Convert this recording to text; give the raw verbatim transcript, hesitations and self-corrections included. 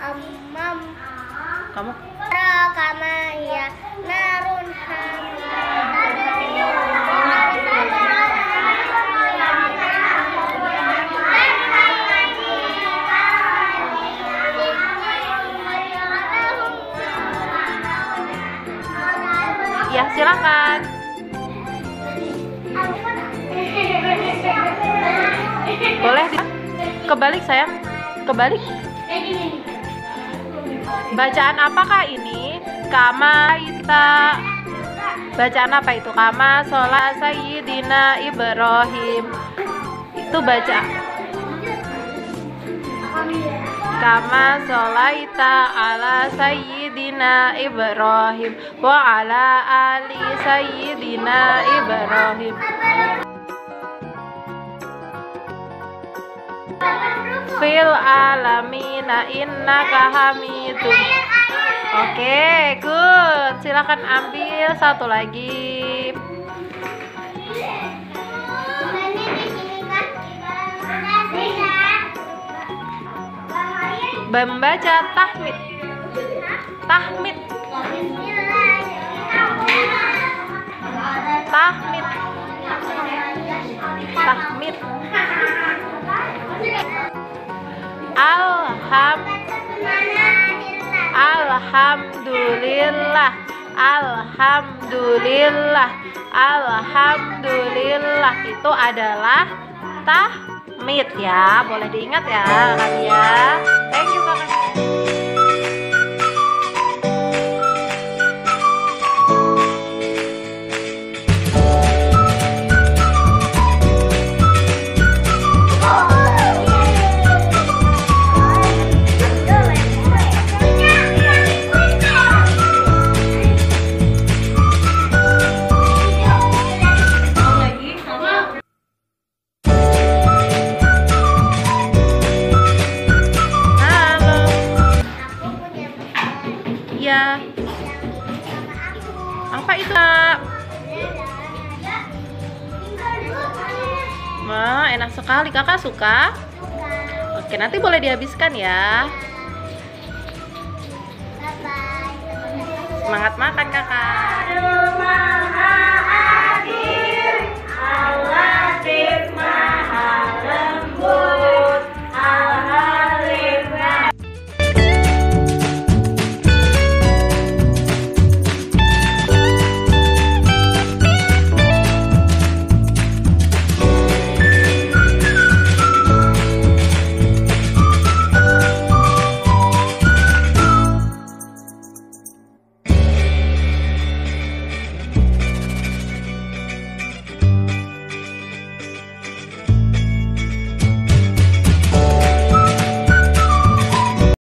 amam. Kamu Kama ya narun ya, silakan. Boleh di kebalik sayang, kebalik. Bacaan apakah ini? Kama ita. Bacaan apa itu? Kama sholat Sayyidina Ibrahim. Itu baca. Kama sholaita ala Sayyidina Ibrahim wa ala ali Sayyidina Ibrahim. Fil alamina innaka hamidun. Oke, good. Silakan ambil satu lagi. Membaca tahmid. Tahmid. Tahmid. Tahmid. Alham Alhamdulillah Alhamdulillah Alhamdulillah itu adalah tahmid ya. Boleh diingat ya kalian ya. Thank you kakak. Ya. Apa itu? Wah, enak sekali. Kakak suka? Oke, nanti boleh dihabiskan ya. Semangat makan, Kak.